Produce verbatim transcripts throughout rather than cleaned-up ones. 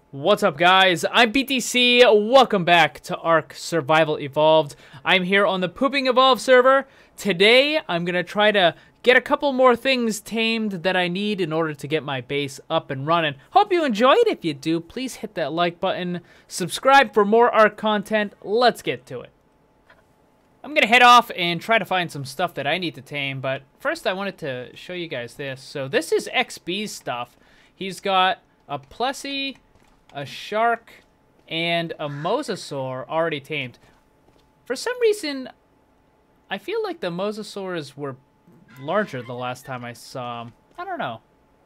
What's up, guys? I'm B T C. Welcome back to Ark Survival Evolved. I'm here on the Pooping Evolved server. Today, I'm going to try to get a couple more things tamed that I need in order to get my base up and running. Hope you enjoyed. If you do, please hit that like button. Subscribe for more Ark content. Let's get to it. I'm going to head off and try to find some stuff that I need to tame, but first I wanted to show you guys this. So this is X B's stuff. He's got a Plessy, a shark, and a mosasaur already tamed. For some reason, I feel like the mosasaurs were larger the last time I saw them. I don't know.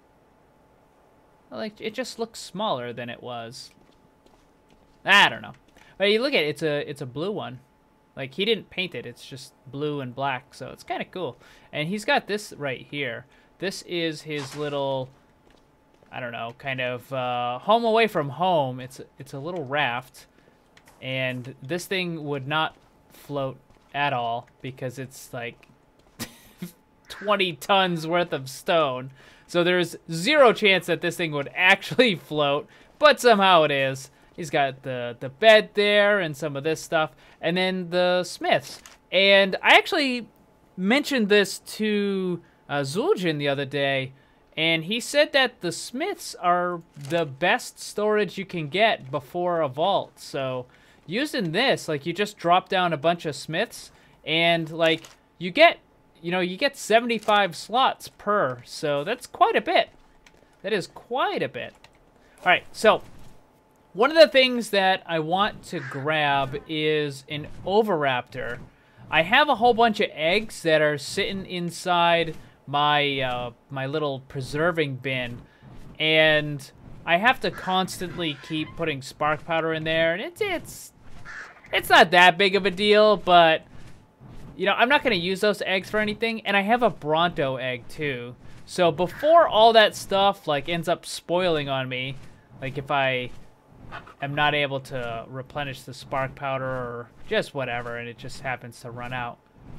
Like, it just looks smaller than it was. I don't know. But you look at it, it's a, it's a blue one. Like, he didn't paint it, it's just blue and black, so it's kind of cool. And he's got this right here. This is his little, I don't know, kind of uh, home away from home. It's it's a little raft, and this thing would not float at all because it's like twenty tons worth of stone. So there's zero chance that this thing would actually float, but somehow it is. He's got the, the bed there and some of this stuff, and then the smiths. And I actually mentioned this to uh, Zul'jin the other day, and he said that the smiths are the best storage you can get before a vault. So using this, like, you just drop down a bunch of smiths, and like you get, you know, you get seventy-five slots per. So that's quite a bit. That is quite a bit. All right, so one of the things that I want to grab is an Oviraptor. I have a whole bunch of eggs that are sitting inside my uh, my little preserving bin, and I have to constantly keep putting spark powder in there, and it's it's it's not that big of a deal, but you know, I'm not gonna use those eggs for anything. And I have a Bronto egg too, so before all that stuff like ends up spoiling on me, like if I am not able to replenish the spark powder or just whatever, and it just happens to run out.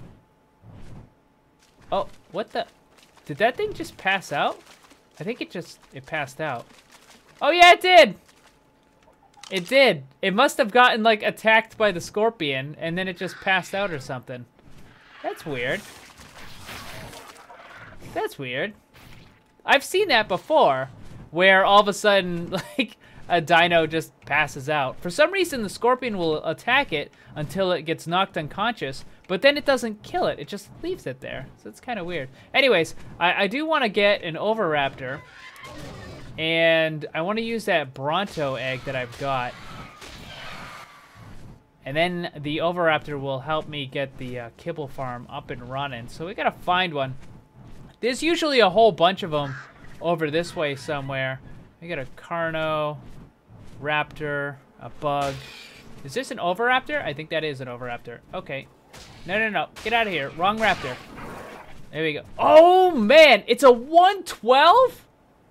Oh, what the? Did that thing just pass out? I think it just, it passed out. Oh yeah, it did! It did. It must have gotten, like, attacked by the scorpion, and then it just passed out or something. That's weird. That's weird. I've seen that before, where all of a sudden, like, a dino just passes out. For some reason, the scorpion will attack it until it gets knocked unconscious, but then it doesn't kill it. It just leaves it there. So it's kind of weird. Anyways, I, I do want to get an Oviraptor, and I want to use that Bronto egg that I've got. And then the Oviraptor will help me get the uh, kibble farm up and running. So we got to find one. There's usually a whole bunch of them over this way somewhere. We got a Carno, Raptor, a bug. Is this an Oviraptor? I think that is an Oviraptor. Okay. No, no, no. Get out of here. Wrong raptor. There we go. Oh, man. It's a one twelve?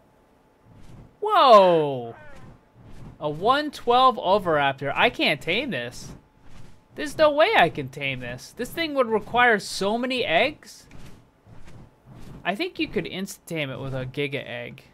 Whoa. A one twelve Oviraptor. I can't tame this. There's no way I can tame this. This thing would require so many eggs. I think you could insta-tame it with a Giga egg.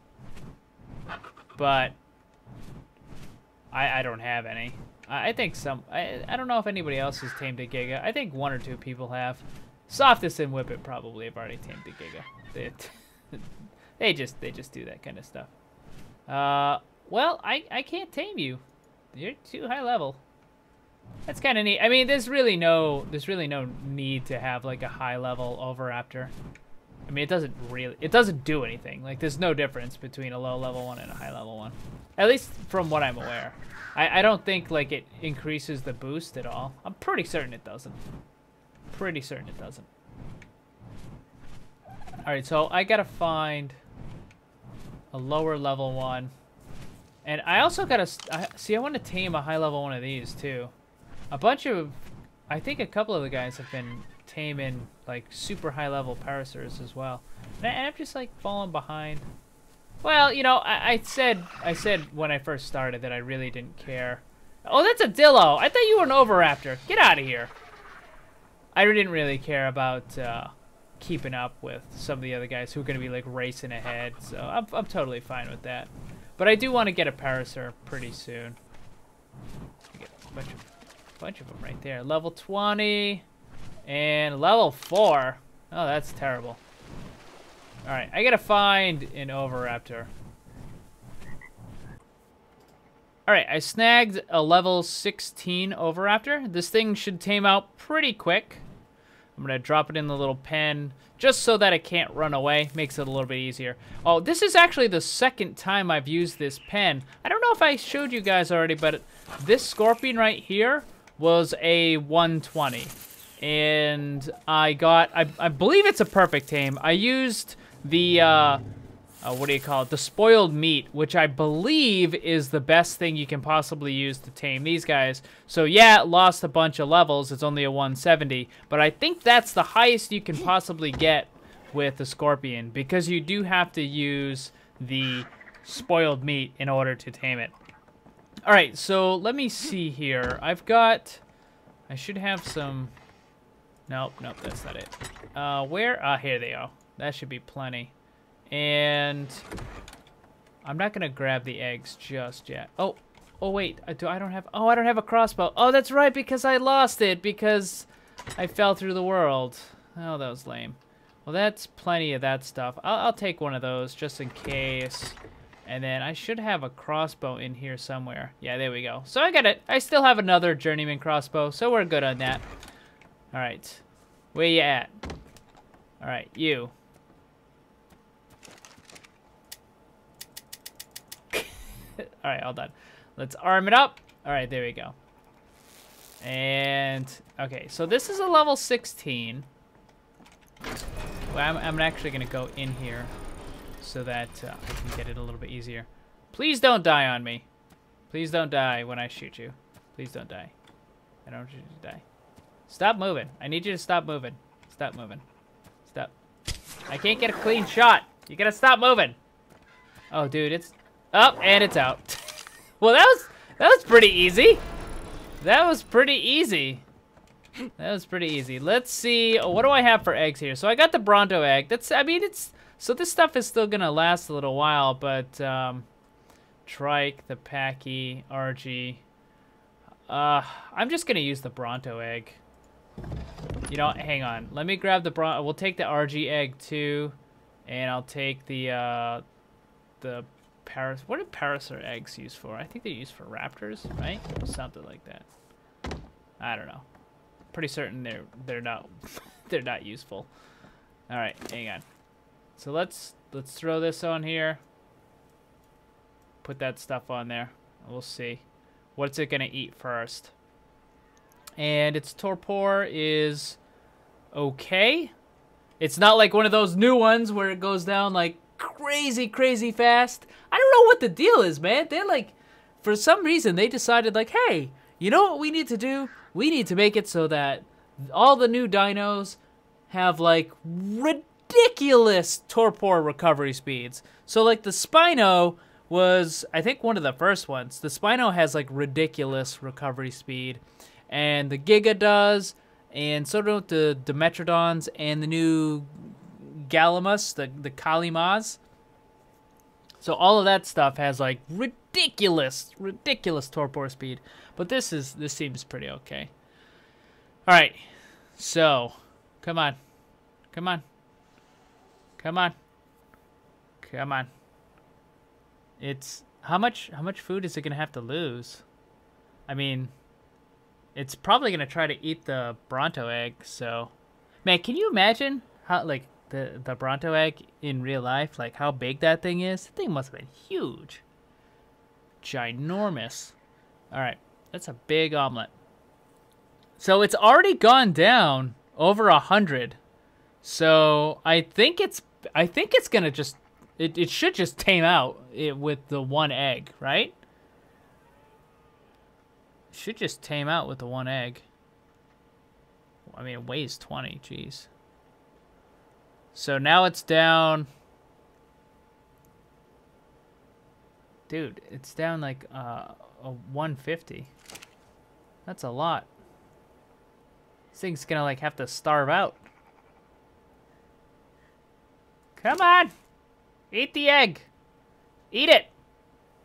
But I, I don't have any. I, I think some, I, I don't know if anybody else has tamed a Giga. I think one or two people have. Softest and Whippet probably have already tamed a Giga. They, they just they just do that kind of stuff. Uh, well, I, I can't tame you. You're too high level. That's kind of neat. I mean, there's really no there's really no need to have like a high level Oviraptor. I mean, it doesn't really, it doesn't do anything. Like, there's no difference between a low-level one and a high-level one. At least from what I'm aware. I, I don't think, like, it increases the boost at all. I'm pretty certain it doesn't. Pretty certain it doesn't. Alright, so I gotta find a lower-level one. And I also gotta, I, see, I want to tame a high-level one of these, too. A bunch of, I think a couple of the guys have been taming like super high level Parasaurs as well, and, I, and I'm just like falling behind. Well, you know, I, I said I said when I first started that I really didn't care. Oh, that's a Dillo. I thought you were an Oviraptor. Get out of here. I didn't really care about uh, keeping up with some of the other guys who are gonna be like racing ahead, so I'm I'm totally fine with that. But I do want to get a Parasaur pretty soon. Get a bunch of, bunch of them right there. Level twenty and level four. Oh, that's terrible. All right, I gotta find an Oviraptor. All right, I snagged a level sixteen Oviraptor. This thing should tame out pretty quick. I'm gonna drop it in the little pen just so that it can't run away. Makes it a little bit easier. Oh, this is actually the second time I've used this pen. I don't know if I showed you guys already, but this Scorpion right here was a one twenty. And I got, I, I believe it's a perfect tame. I used the, uh, uh, what do you call it? The spoiled meat, which I believe is the best thing you can possibly use to tame these guys. So yeah, it lost a bunch of levels. It's only a one seventy, but I think that's the highest you can possibly get with the Scorpion because you do have to use the spoiled meat in order to tame it. All right, so let me see here. I've got, I should have some, nope, nope, that's not it. Uh, where, ah, uh, here they are. That should be plenty. And I'm not gonna grab the eggs just yet. Oh, oh wait, I do. I don't have. Oh, I don't have a crossbow. Oh, that's right, because I lost it because I fell through the world. Oh, that was lame. Well, that's plenty of that stuff. I'll, I'll take one of those just in case. And then I should have a crossbow in here somewhere. Yeah, there we go. So I got it. I still have another journeyman crossbow, so we're good on that. All right, where you at? All right, you. All right, all done. Let's arm it up. All right, there we go. And, okay, so this is a level sixteen. Well, I'm, I'm actually going to go in here so that uh, I can get it a little bit easier. Please don't die on me. Please don't die when I shoot you. Please don't die. I don't want you to die. Stop moving. I need you to stop moving. Stop moving. Stop. I can't get a clean shot. You got to stop moving. Oh, dude, it's... Up, oh, and it's out. Well, that was that was pretty easy. That was pretty easy. That was pretty easy. Let's see. Oh, what do I have for eggs here? So I got the Bronto egg. That's. I mean, it's. So this stuff is still gonna last a little while, but um, Trike, the Packy, R G. Uh, I'm just gonna use the Bronto egg. You know, hang on. Let me grab the Bronto. We'll take the R G egg too, and I'll take the uh, the. Paras what are Parasaur eggs used for? I think they're used for raptors, right? Something like that. I don't know. Pretty certain they're they're not they're not useful. All right, hang on. So let's let's throw this on here. Put that stuff on there. We'll see. What's it gonna eat first? And its torpor is okay. It's not like one of those new ones where it goes down like crazy, crazy fast. I don't know what the deal is, man. They're like, for some reason, they decided like, hey, you know what we need to do? We need to make it so that all the new dinos have like ridiculous torpor recovery speeds. So like the Spino was, I think, one of the first ones. The Spino has like ridiculous recovery speed, and the Giga does, and so do the Dimetrodons and the new Gallimimus, the, the Kalimas. So all of that stuff has like ridiculous, ridiculous torpor speed. But this is, this seems pretty okay. All right, so come on, come on, come on, come on. It's, how much, how much food is it gonna have to lose? I mean, it's probably gonna try to eat the Bronto egg, so. Man, can you imagine how, like, the the Bronto egg in real life, like how big that thing is? The thing must have been huge. Ginormous. All right, that's a big omelet. So it's already gone down over a hundred. So I think it's I think it's gonna just it, it should just tame out it with the one egg, right? It should just tame out with the one egg. I mean, it weighs twenty, jeez. So now it's down. Dude, it's down like uh, a one fifty. That's a lot. This thing's gonna like have to starve out. Come on! Eat the egg! Eat it!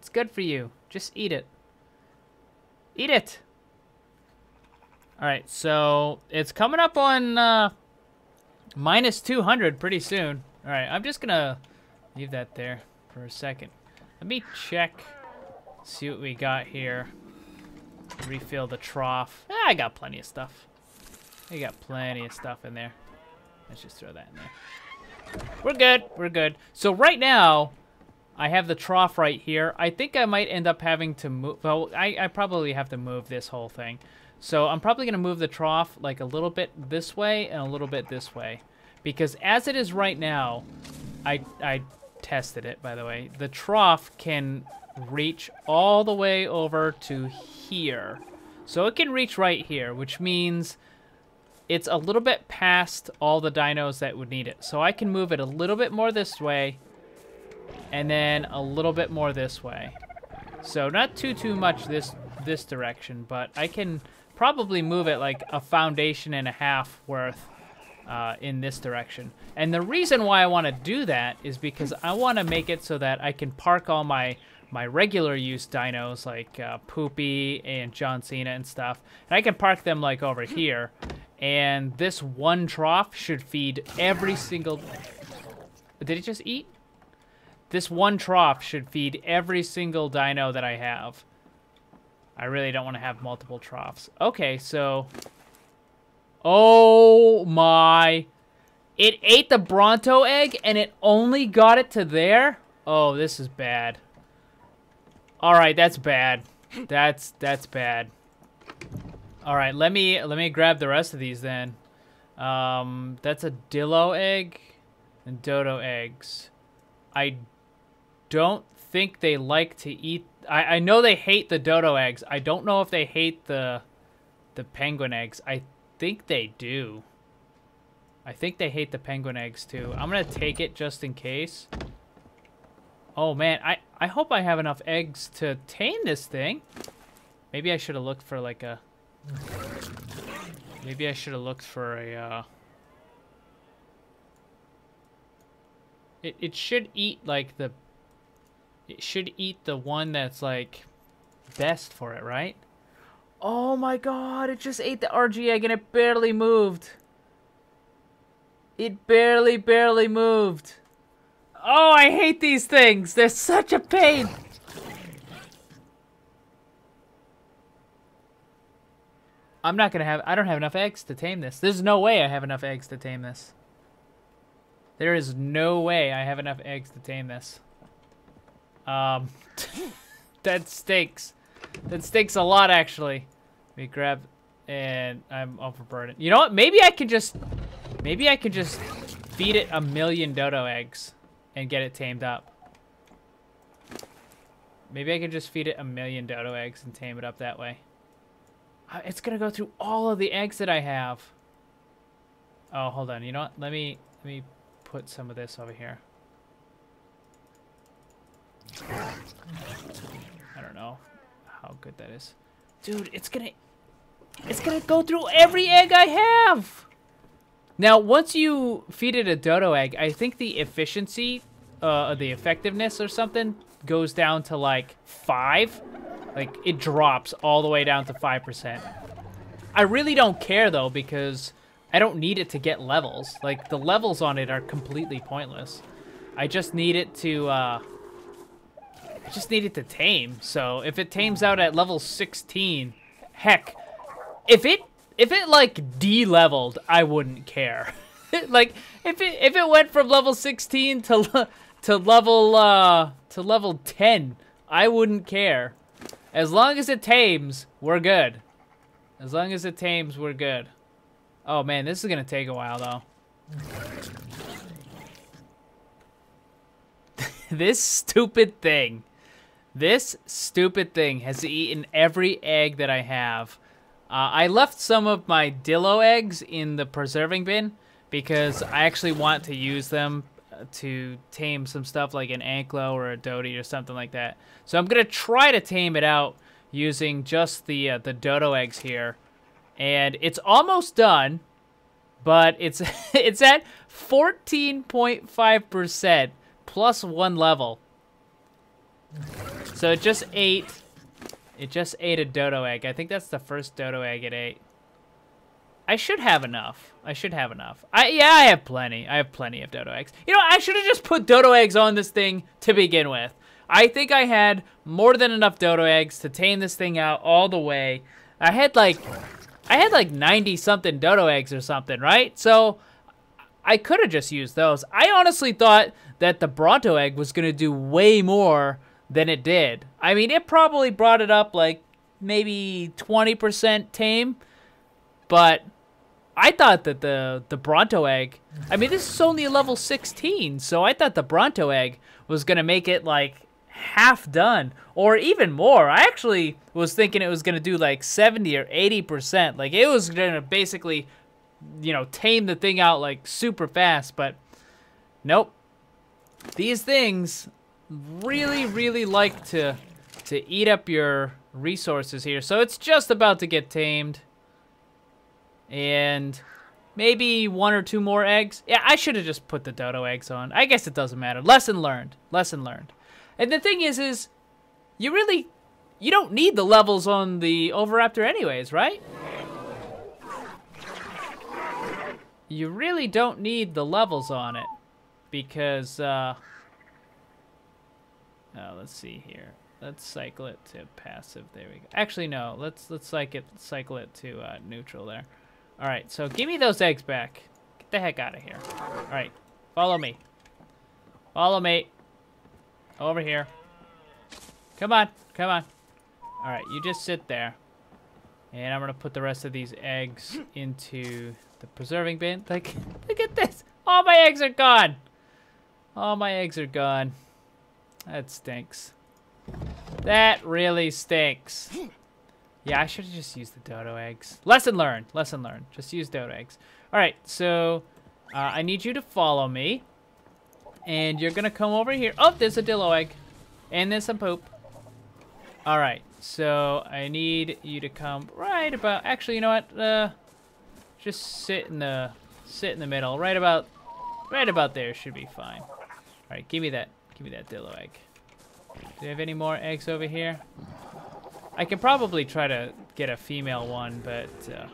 It's good for you. Just eat it. Eat it. All right, so it's coming up on uh, minus two hundred pretty soon. All right, I'm just gonna leave that there for a second. Let me check, see what we got here. Refill the trough. Ah, I got plenty of stuff. I got plenty of stuff in there. Let's just throw that in there. We're good. We're good. So right now, I have the trough right here. I think I might end up having to move. Well, I, I probably have to move this whole thing. So I'm probably going to move the trough like a little bit this way and a little bit this way. Because as it is right now, I, I tested it, by the way. The trough can reach all the way over to here. So it can reach right here, which means it's a little bit past all the dinos that would need it. So I can move it a little bit more this way and then a little bit more this way. So not too, too much this, this direction, but I can probably move it like a foundation and a half worth uh, in this direction. And the reason why I want to do that is because I want to make it so that I can park all my my regular use dinos like uh, Poopy and John Cena and stuff. And I can park them like over here. And this one trough should feed every single... Did it just eat? This one trough should feed every single dino that I have. I really don't want to have multiple troughs. Okay, so... Oh my... It ate the Bronto egg and it only got it to there? Oh, this is bad. Alright, that's bad. That's that's bad. Alright, let me let me grab the rest of these then. Um that's a Dillo egg and Dodo eggs. I don't think they like to eat I, I know they hate the Dodo eggs. I don't know if they hate the the penguin eggs. I think they do. I think they hate the penguin eggs too. I'm gonna take it just in case. Oh man, I, I hope I have enough eggs to tame this thing. Maybe I should have looked for like a... Maybe I should have looked for a... Uh... It, it should eat like the... It should eat the one that's like best for it, right? Oh my god, it just ate the R G egg and it barely moved. It barely, barely moved. Oh, I hate these things. They're such a pain. I'm not gonna have, I don't have enough eggs to tame this. There's no way I have enough eggs to tame this. There is no way I have enough eggs to tame this. Um, that stinks. That stinks a lot, actually. Let me grab, and I'm overburdened. You know what? Maybe I could just, maybe I could just feed it a million dodo eggs and get it tamed up. Maybe I could just feed it a million dodo eggs and tame it up that way. Uh, it's gonna go through all of the eggs that I have. Oh, hold on. You know what? Let me let me put some of this over here. I don't know how good that is. Dude, it's gonna it's gonna go through every egg I have. Now, once you feed it a dodo egg, I think the efficiency, uh, the effectiveness or something goes down to like five. Like, it drops all the way down to five percent. I really don't care, though, because I don't need it to get levels. Like, the levels on it are completely pointless. I just need it to, uh... I just need it to tame. So, if it tames out at level sixteen, heck, if it... If it, like, de-leveled, I wouldn't care. Like, if it if it went from level sixteen to to level uh to level ten, I wouldn't care. As long as it tames, we're good. As long as it tames, we're good. Oh man, this is gonna take a while though. This stupid thing. This stupid thing has eaten every egg that I have. Uh, I left some of my Dillo eggs in the preserving bin because I actually want to use them to tame some stuff like an Anklo or a Dodie or something like that. So I'm gonna try to tame it out using just the uh, the Dodo eggs here, and it's almost done, but it's it's at fourteen point five percent plus one level. So it just ate, it just ate a dodo egg. I think that's the first dodo egg it ate. I should have enough. I should have enough. I yeah, I have plenty. I have plenty of dodo eggs. You know, I should have just put dodo eggs on this thing to begin with. I think I had more than enough dodo eggs to tame this thing out all the way. I had like, I had like ninety something dodo eggs or something, right? So I could have just used those. I honestly thought that the Bronto egg was gonna do way more than it did. I mean, it probably brought it up like maybe twenty percent tame, but I thought that the, the Bronto egg, I mean, this is only a level sixteen, so I thought the Bronto egg was going to make it, like, half done, or even more. I actually was thinking it was going to do, like, seventy or eighty percent. Like, it was going to basically, you know, tame the thing out, like, super fast, but nope. These things really, really like to, to eat up your resources here, so it's just about to get tamed. And maybe one or two more eggs. Yeah, I should have just put the dodo eggs on. I guess it doesn't matter. Lesson learned. Lesson learned. And the thing is, is you really, you don't need the levels on the Oviraptor anyways, right? You really don't need the levels on it. Because, uh... oh, let's see here. Let's cycle it to passive. There we go. Actually, no. Let's, let's cycle it, cycle it to uh, neutral there. All right, so give me those eggs back. Get the heck out of here. All right, follow me. Follow me. Over here. Come on, come on. All right, you just sit there. And I'm gonna put the rest of these eggs into the preserving bin. Like, look at this. All my eggs are gone. All my eggs are gone. That stinks. That really stinks. Yeah, I should have just used the dodo eggs. Lesson learned. Lesson learned. Just use dodo eggs. All right, so uh, I need you to follow me. And you're going to come over here. Oh, there's a dillo egg. And there's some poop. All right, so I need you to come right about... Actually, you know what? Uh, just sit in the sit in the middle. Right about right about there should be fine. All right, give me that. Give me that dillo egg. Do you have any more eggs over here? I can probably try to get a female one, but uh,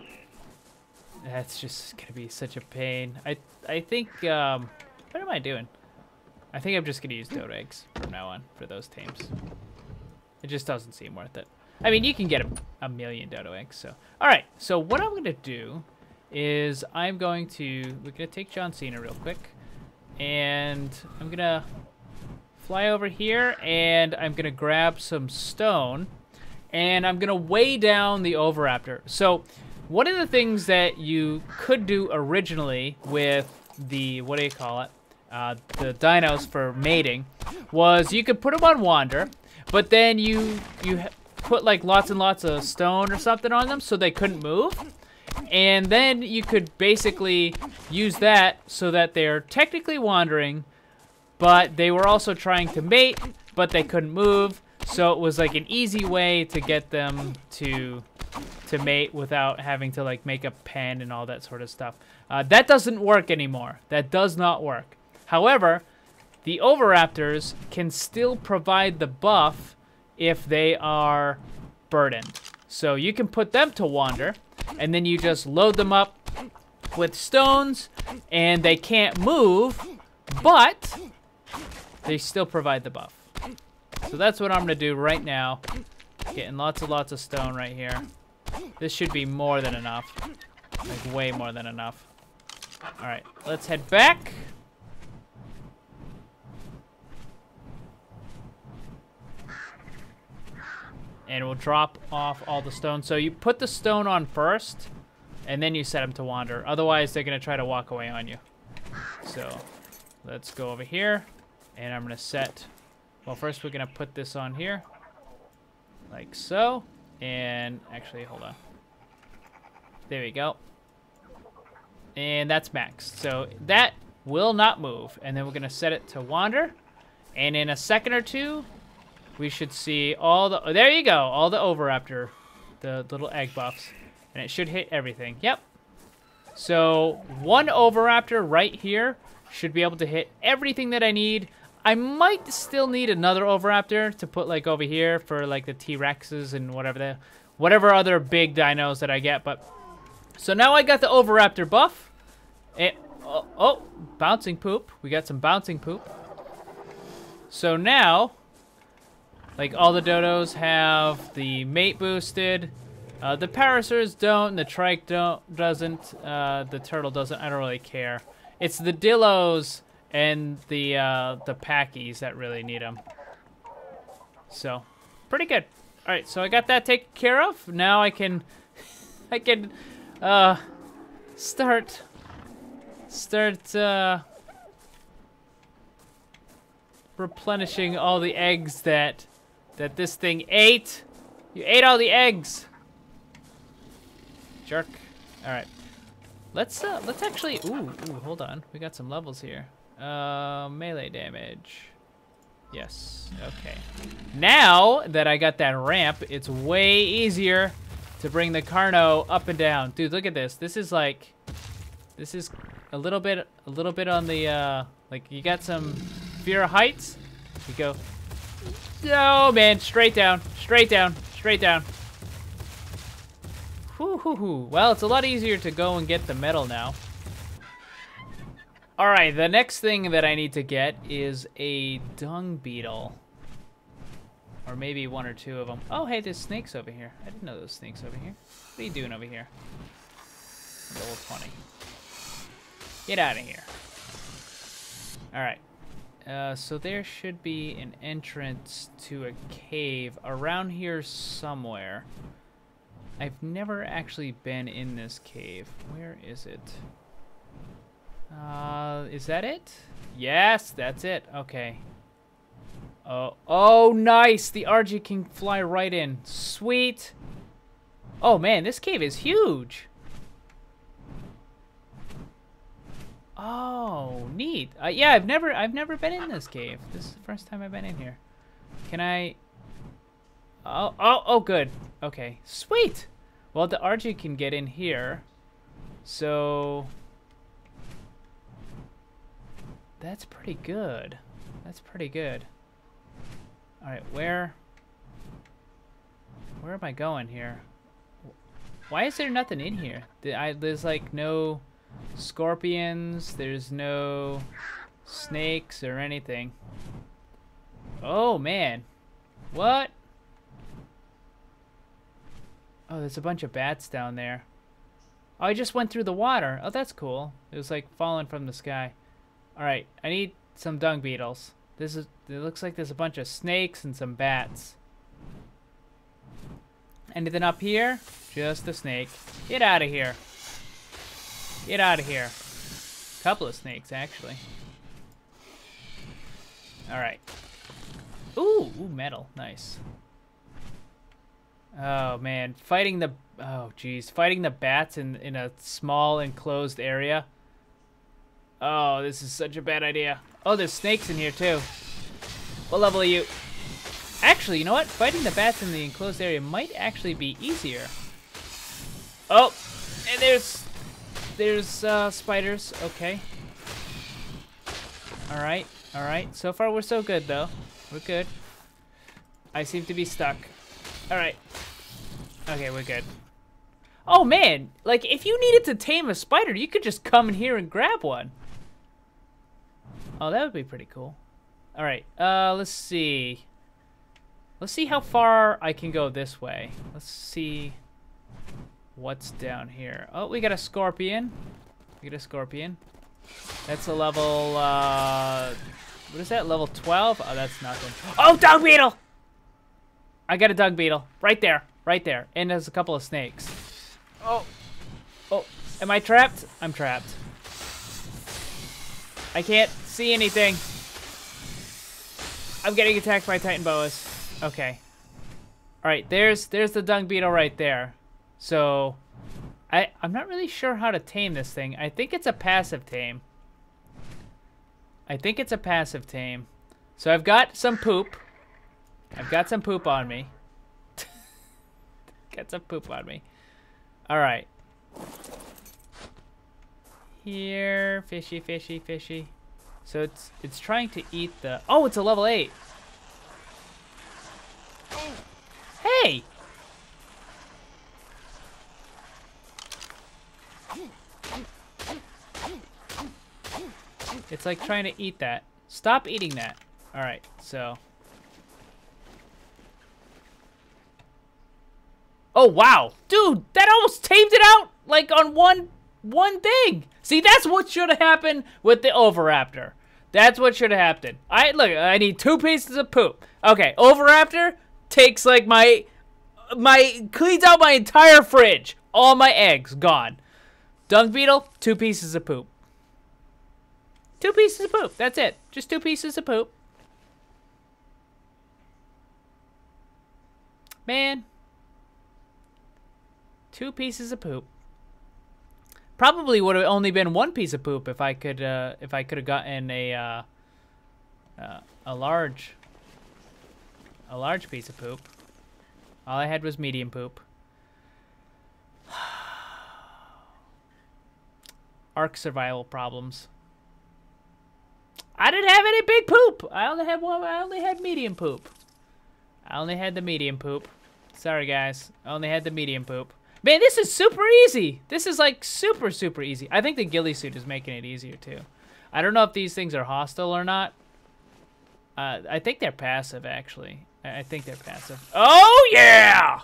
that's just gonna be such a pain. I I think um, what am I doing? I think I'm just gonna use dodo eggs from now on for those tames. It just doesn't seem worth it. I mean, you can get a, a million dodo eggs. So all right. So what I'm gonna do is I'm going to we're gonna take John Cena real quick, and I'm gonna fly over here, and I'm gonna grab some stone. And I'm going to weigh down the Oviraptor. So one of the things that you could do originally with the, what do you call it, uh, the dinos for mating, was you could put them on wander, but then you, you put like lots and lots of stone or something on them so they couldn't move. And then you could basically use that so that they're technically wandering, but they were also trying to mate, but they couldn't move. So it was like an easy way to get them to to mate without having to like make a pen and all that sort of stuff. Uh, that doesn't work anymore. That does not work. However, the Oviraptors can still provide the buff if they are burdened. So you can put them to wander, and then you just load them up with stones, and they can't move, but they still provide the buff. So that's what I'm gonna do right now. Getting lots and lots of stone right here. This should be more than enough. Like way more than enough. Alright, let's head back. And we'll drop off all the stone. So you put the stone on first, and then you set them to wander. Otherwise, they're gonna try to walk away on you. So let's go over here, and I'm gonna set... Well, first we're gonna put this on here, like so, and actually, hold on. There we go. And that's max. So that will not move. And then we're gonna set it to wander, and in a second or two, we should see all the, oh, there you go, all the Oviraptor, the little egg buffs, and it should hit everything. Yep. So one Oviraptor right here should be able to hit everything that I need. I might still need another Oviraptor to put like over here for like the T-Rexes and whatever the, whatever other big dinos that I get. But so now I got the Oviraptor buff. It, oh, oh, bouncing poop. We got some bouncing poop. So now, like all the dodos have the mate boosted. Uh, the Parasaurs don't, the Trike don't, doesn't, uh, the Turtle doesn't. I don't really care. It's the Dillos and the uh, the Packies that really need them. So, pretty good. All right, so I got that taken care of. Now I can, I can, uh, start, start uh, replenishing all the eggs that that this thing ate. You ate all the eggs. Jerk. All right. Let's uh, let's actually. Ooh, ooh, hold on. We got some levels here. Uh, melee damage. Yes. Okay. Now that I got that ramp, it's way easier to bring the Carno up and down. Dude, look at this. This is like, this is a little bit, a little bit on the uh, like you got some fear of heights. You go. Oh man, straight down, straight down, straight down. Whoo hoo hoo. Well, it's a lot easier to go and get the medal now. All right, the next thing that I need to get is a dung beetle. Or maybe one or two of them. Oh, hey, there's snakes over here. I didn't know there was snakes over here. What are you doing over here? Level twenty. Get out of here. All right. Uh, so there should be an entrance to a cave around here somewhere. I've never actually been in this cave. Where is it? Uh, is that it? Yes, that's it. Okay. Oh, oh, nice. The Argy can fly right in. Sweet. Oh man, this cave is huge. Oh, neat. Uh, yeah, I've never, I've never been in this cave. This is the first time I've been in here. Can I? Oh, oh, oh, good. Okay, sweet. Well, the Argy can get in here, so that's pretty good. That's pretty good. All right, where, where am I going here? Why is there nothing in here? I, there's like no scorpions. There's no snakes or anything. Oh man, what? Oh, there's a bunch of bats down there. Oh, I just went through the water. Oh, that's cool. It was like falling from the sky. All right, I need some dung beetles. This is. It looks like there's a bunch of snakes and some bats. Anything up here? Just a snake. Get out of here. Get out of here. Couple of snakes, actually. All right. Ooh, ooh, metal. Nice. Oh man, fighting the oh geez, fighting the bats in in a small enclosed area. Oh, this is such a bad idea. Oh, there's snakes in here too. What level are you? Actually, you know what? Fighting the bats in the enclosed area might actually be easier. Oh, and there's there's uh, spiders. Okay. All right, all right. So far, we're so good though. We're good. I seem to be stuck. All right. Okay, we're good. Oh man, like if you needed to tame a spider, you could just come in here and grab one. Oh, that would be pretty cool. All right, uh, let's see. Let's see how far I can go this way. Let's see what's down here. Oh, we got a scorpion. We got a scorpion. That's a level, uh, what is that, level twelve? Oh, that's nothing. Oh, dung beetle! I got a dung beetle. Right there. Right there. And there's a couple of snakes. Oh. Oh. Am I trapped? I'm trapped. I can't see anything. I'm getting attacked by Titan boas. Okay. Alright, there's there's the dung beetle right there. So, I, I'm not really sure how to tame this thing. I think it's a passive tame. I think it's a passive tame. So I've got some poop. I've got some poop on me. Got some poop on me. All right. Here, fishy, fishy, fishy. So it's it's trying to eat the... Oh, it's a level eight. Hey! It's like trying to eat that. Stop eating that. Alright, so... Oh, wow. Dude, that almost tamed it out, like, on one one thing. See, that's what should have happened with the Oviraptor. That's what should have happened. I Look, I need two pieces of poop. Okay, Oviraptor takes, like, my... my cleans out my entire fridge. All my eggs, gone. Dung beetle, two pieces of poop. Two pieces of poop. That's it. Just two pieces of poop. Man. Two pieces of poop. Probably would have only been one piece of poop if I could uh, if I could have gotten a uh, uh, a large a large piece of poop. All I had was medium poop. Ark survival problems. I didn't have any big poop. I only had one. I only had medium poop. I only had the medium poop. Sorry, guys. I only had the medium poop. Man, this is super easy. This is like super, super easy. I think the ghillie suit is making it easier too. I don't know if these things are hostile or not. Uh, I think they're passive, actually. I, I think they're passive. Oh, yeah!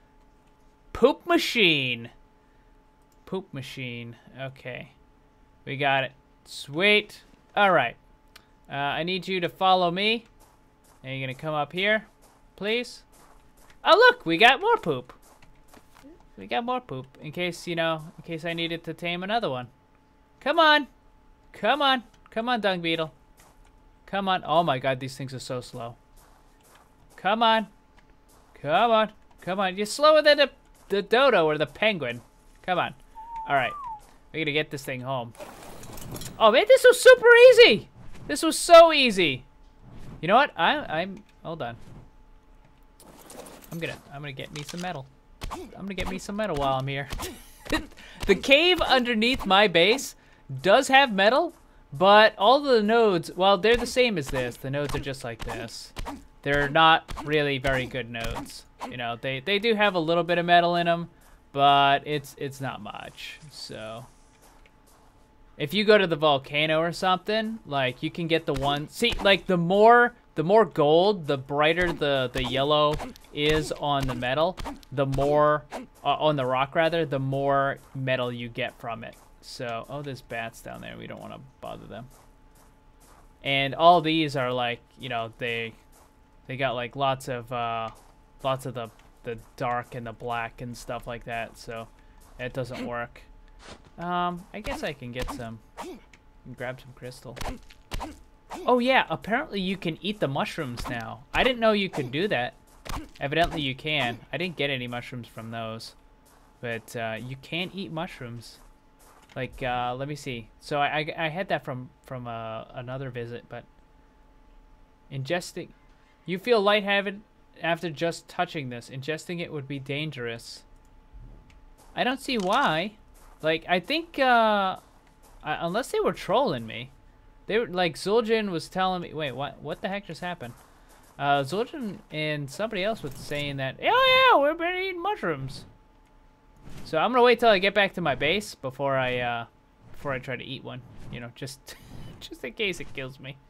Poop machine. Poop machine. Okay. We got it. Sweet. All right. Uh, I need you to follow me. And you're going to come up here, please. Oh, look, we got more poop. We got more poop in case, you know, in case I needed to tame another one. Come on. Come on. Come on, dung beetle. Come on. Oh, my God, these things are so slow. Come on. Come on. Come on. You're slower than the, the dodo or the penguin. Come on. All right. We're going to get this thing home. Oh, man, this was super easy. This was so easy. You know what? I, I'm... Hold on. I'm gonna... I'm gonna get me some metal. I'm gonna get me some metal while I'm here. The cave underneath my base does have metal, but all the nodes... Well, they're the same as this. The nodes are just like this. They're not really very good nodes. You know, they, they do have a little bit of metal in them, but it's it's not much. So... If you go to the volcano or something, like, you can get the one... See, like, the more the more gold, the brighter the, the yellow is on the metal, the more... Uh, on the rock, rather, the more metal you get from it. So, oh, there's bats down there. We don't want to bother them. And all these are, like, you know, they... They got, like, lots of, uh... Lots of the, the dark and the black and stuff like that, so... It doesn't work. Um, I guess I can get some, grab some crystal. Oh yeah, apparently you can eat the mushrooms now. I didn't know you could do that. Evidently you can. I didn't get any mushrooms from those. But, uh, you can eat mushrooms. Like, uh, let me see. So I, I, I had that from, from, uh, another visit, but... Ingesting... You feel lightheaded after just touching this. Ingesting it would be dangerous. I don't see why. Like, I think, uh, I, unless they were trolling me, they were, like, Zul'jin was telling me, wait, what, what the heck just happened? Uh, Zul'jin and somebody else was saying that, oh yeah, we've been eating mushrooms. So I'm gonna wait till I get back to my base before I, uh, before I try to eat one, you know, just, just in case it kills me.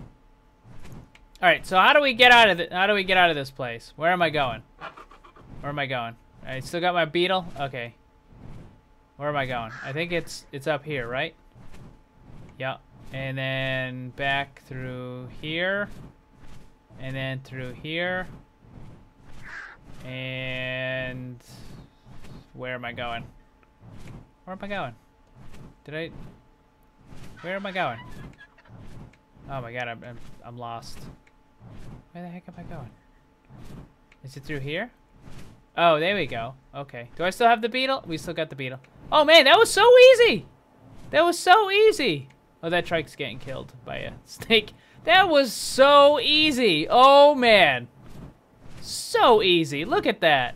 All right, so how do we get out of it? How do we get out of this place? Where am I going? Where am I going? I still got my beetle? Okay. Where am I going? I think it's it's up here, right? Yeah. And then back through here. And then through here. And where am I going? Where am I going? Did I... Where am I going? Oh my god, I'm, I'm, I'm lost. Where the heck am I going? Is it through here? Oh, there we go. Okay. Do I still have the beetle? We still got the beetle. Oh man, that was so easy! That was so easy! Oh, that trike's getting killed by a snake. That was so easy! Oh man! So easy. Look at that.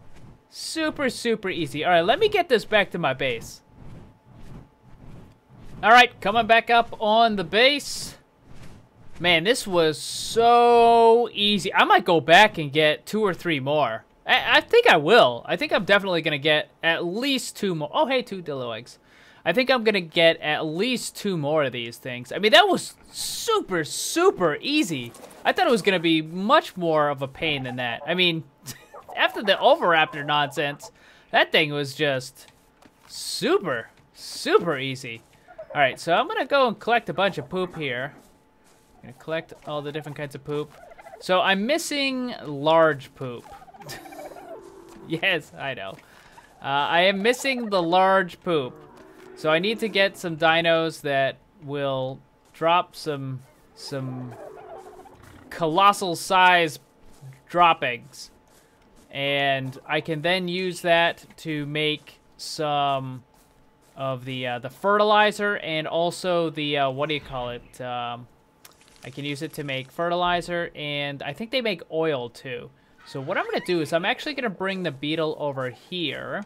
Super, super easy. Alright, let me get this back to my base. All right, coming back up on the base. Man, this was so easy. I might go back and get two or three more. I, I think I will. I think I'm definitely going to get at least two more. Oh, hey, two dillo eggs. I think I'm going to get at least two more of these things. I mean, that was super, super easy. I thought it was going to be much more of a pain than that. I mean, after the Oviraptor nonsense, that thing was just super, super easy. All right, so I'm going to go and collect a bunch of poop here. I'm gonna collect all the different kinds of poop. So I'm missing large poop. Yes, I know. Uh, I am missing the large poop. So I need to get some dinos that will drop some some colossal size drop eggs. And I can then use that to make some of the uh, the fertilizer and also the uh, what do you call it? Um, I can use it to make fertilizer, and I think they make oil too. So what I'm gonna do is I'm actually gonna bring the beetle over here.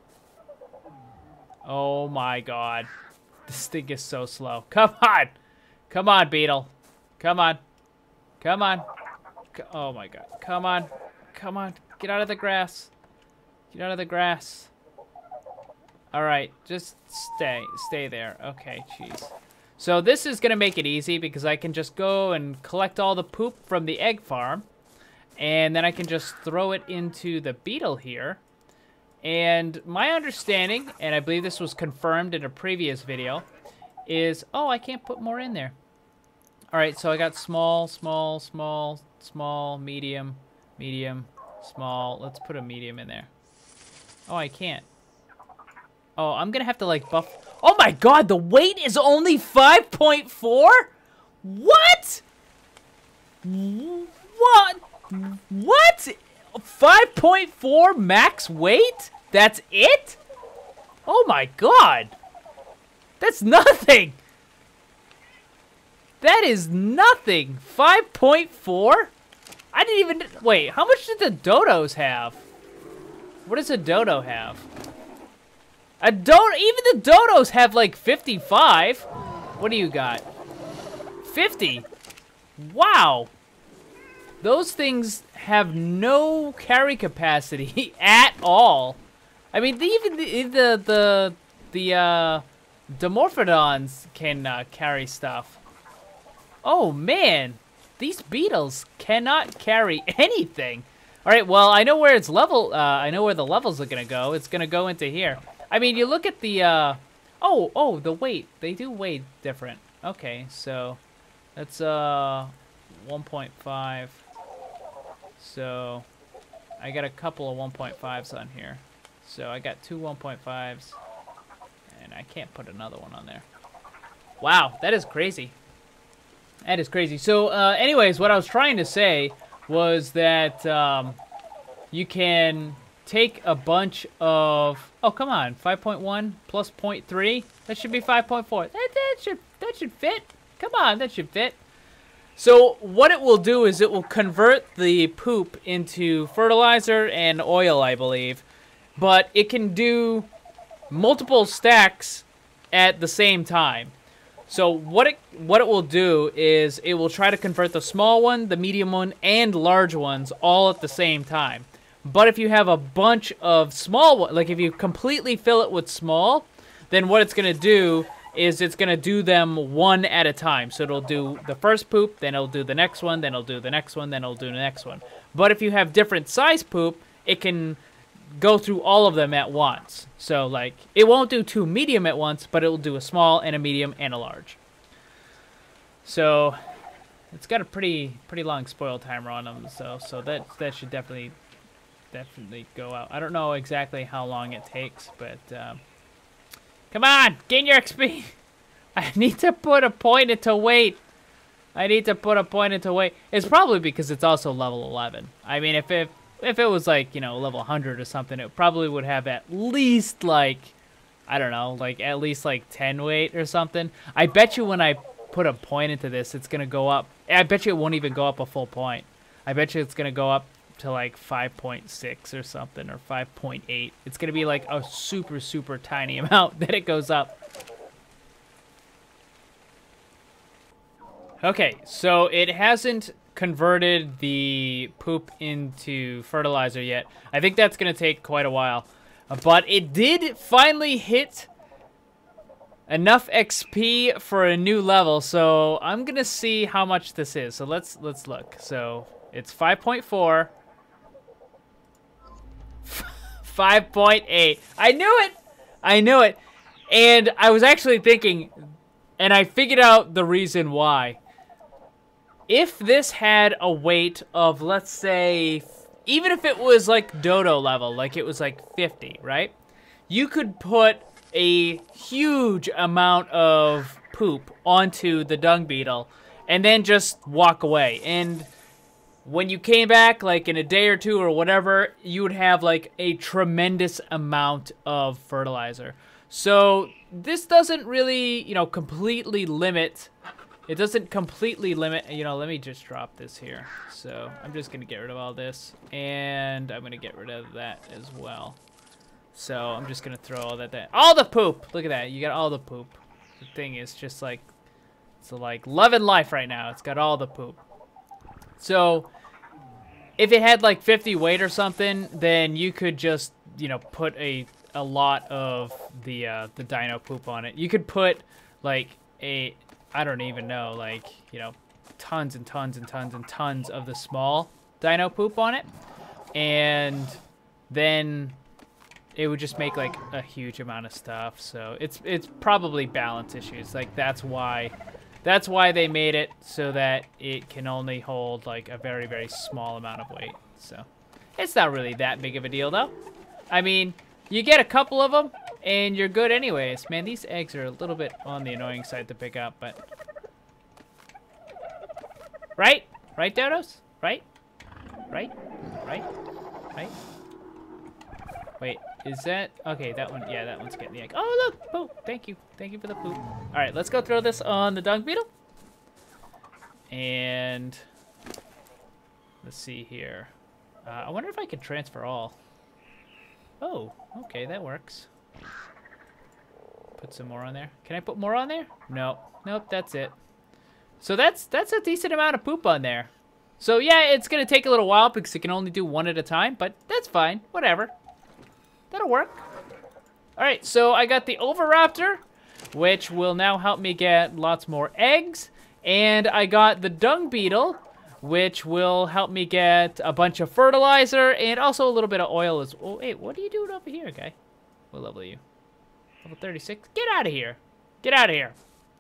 Oh my god. This thing is so slow. Come on! Come on, beetle. Come on. Come on. Oh my god. Come on. Come on. Get out of the grass. Get out of the grass. Alright, just stay. Stay there. Okay, jeez. So this is going to make it easy because I can just go and collect all the poop from the egg farm. And then I can just throw it into the beetle here. And my understanding, and I believe this was confirmed in a previous video, is... Oh, I can't put more in there. Alright, so I got small, small, small, small, medium, medium, small. Let's put a medium in there. Oh, I can't. Oh, I'm going to have to, like, buff... Oh my god, the weight is only five point four? What? What? What? five point four max weight? That's it? Oh my god. That's nothing. That is nothing. five point four? I didn't even... Wait, how much did the dodos have? What does a dodo have? A dodo, even the dodos have like fifty-five. What do you got? fifty. Wow. Those things have no carry capacity at all. I mean, even the the the, the uh, Dimorphodons can uh, carry stuff. Oh man, these beetles cannot carry anything. All right, well I know where it's level. Uh, I know where the levels are gonna go. It's gonna go into here. I mean, you look at the, uh, oh, oh, the weight. They do weigh different. Okay, so that's, uh, one point five. So I got a couple of one point fives on here. So I got two one point fives, and I can't put another one on there. Wow, that is crazy. That is crazy. So, uh, anyways, what I was trying to say was that, um, you can... take a bunch of... Oh, come on. five point one plus zero point three? That should be five point four. That, that, should, that should fit. Come on, that should fit. So what it will do is it will convert the poop into fertilizer and oil, I believe. But it can do multiple stacks at the same time. So what it, what it will do is it will try to convert the small one, the medium one, and large ones all at the same time. But if you have a bunch of small ones, like if you completely fill it with small, then what it's going to do is it's going to do them one at a time. So it'll do the first poop, then it'll do the next one, then it'll do the next one, then it'll do the next one. But if you have different size poop, it can go through all of them at once. So like, it won't do two medium at once, but it will do a small and a medium and a large. So it's got a pretty pretty long spoil timer on them, so so that that should definitely definitely go out. I don't know exactly how long it takes, but um, come on, gain your X P. I need to put a point into weight. I need to put a point into weight. It's probably because it's also level eleven. I mean, if it if it was like, you know, level one hundred or something, it probably would have at least like, I don't know, like at least like ten weight or something. I bet you when I put a point into this, it's gonna go up. I bet you it won't even go up a full point. I bet you it's gonna go up to like five point six or something, or five point eight. It's gonna be like a super super tiny amount that it goes up. Okay, so it hasn't converted the poop into fertilizer yet. I think that's going to take quite a while. Uh, but it did finally hit enough X P for a new level, so I'm going to see how much this is. So let's let's look. So it's five point four. five point eight. I knew it! I knew it. And I was actually thinking, and I figured out the reason why. If this had a weight of, let's say, even if it was like Dodo level, like it was like fifty, right? You could put a huge amount of poop onto the dung beetle and then just walk away. And when you came back, like in a day or two or whatever, you would have like a tremendous amount of fertilizer. So this doesn't really, you know, completely limit. It doesn't completely limit, you know, let me just drop this here. So I'm just going to get rid of all this. And I'm going to get rid of that as well. So I'm just going to throw all that, that. All the poop! Look at that. You got all the poop. The thing is just like, it's like loving life right now. It's got all the poop. So if it had like fifty weight or something, then you could just, you know, put a, a lot of the, uh, the dino poop on it. You could put like a... I don't even know, like, you know, tons and tons and tons and tons of the small dino poop on it. And then it would just make, like, a huge amount of stuff. So it's it's probably balance issues. Like, that's why, that's why they made it so that it can only hold, like, a very, very small amount of weight. So it's not really that big of a deal, though. I mean, you get a couple of them, and you're good anyways. Man, these eggs are a little bit on the annoying side to pick up, but... Right? Right, Dodos? Right? Right? Right? Right? Wait, is that... Okay, that one... Yeah, that one's getting the egg. Oh, look! Poop! Thank you. Thank you for the poop. Alright, let's go throw this on the dung beetle. And... Let's see here. Uh, I wonder if I can transfer all. Oh, okay, that works. Put some more on there. Can I put more on there? No. Nope, that's it. So that's that's a decent amount of poop on there. So yeah, it's gonna take a little while because it can only do one at a time, but that's fine. Whatever. That'll work. Alright, so I got the Oviraptor, which will now help me get lots more eggs. And I got the Dung Beetle, which will help me get a bunch of fertilizer and also a little bit of oil as well. Oh, wait, what are you doing over here, guy? What level are you? Level thirty-six? Get out of here. Get out of here.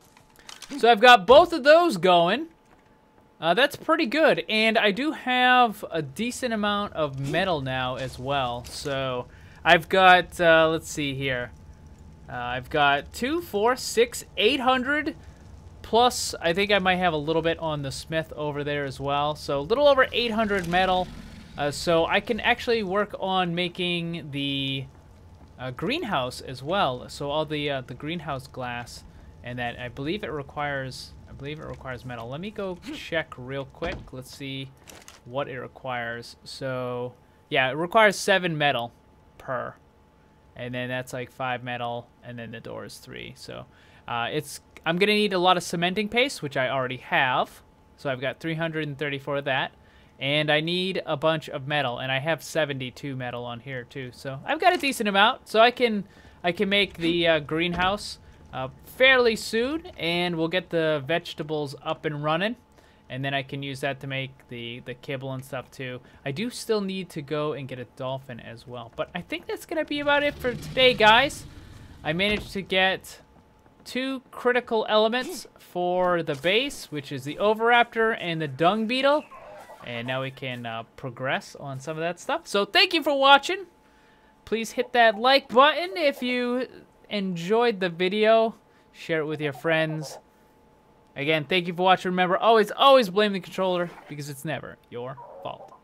So I've got both of those going. Uh, that's pretty good. And I do have a decent amount of metal now as well. So I've got, uh, let's see here. Uh, I've got two, four, six, eight hundred. Plus, I think I might have a little bit on the smith over there as well. So a little over eight hundred metal. Uh, so I can actually work on making the uh, greenhouse as well. So all the uh, the greenhouse glass, and that I believe it requires. I believe it requires metal. Let me go check real quick. Let's see what it requires. So yeah, it requires seven metal per, and then that's like five metal, and then the door is three. So uh, it's. I'm going to need a lot of cementing paste, which I already have. So I've got three hundred thirty-four of that. And I need a bunch of metal, and I have seventy-two metal on here too. So I've got a decent amount. So I can I can make the uh, greenhouse uh, fairly soon, and we'll get the vegetables up and running. And then I can use that to make the, the kibble and stuff too. I do still need to go and get a dolphin as well. But I think that's going to be about it for today, guys. I managed to get two critical elements for the base, which is the Oviraptor and the Dung Beetle. And now we can uh, progress on some of that stuff. So thank you for watching. Please hit that like button if you enjoyed the video. Share it with your friends. Again, thank you for watching. Remember, always, always blame the controller because it's never your fault.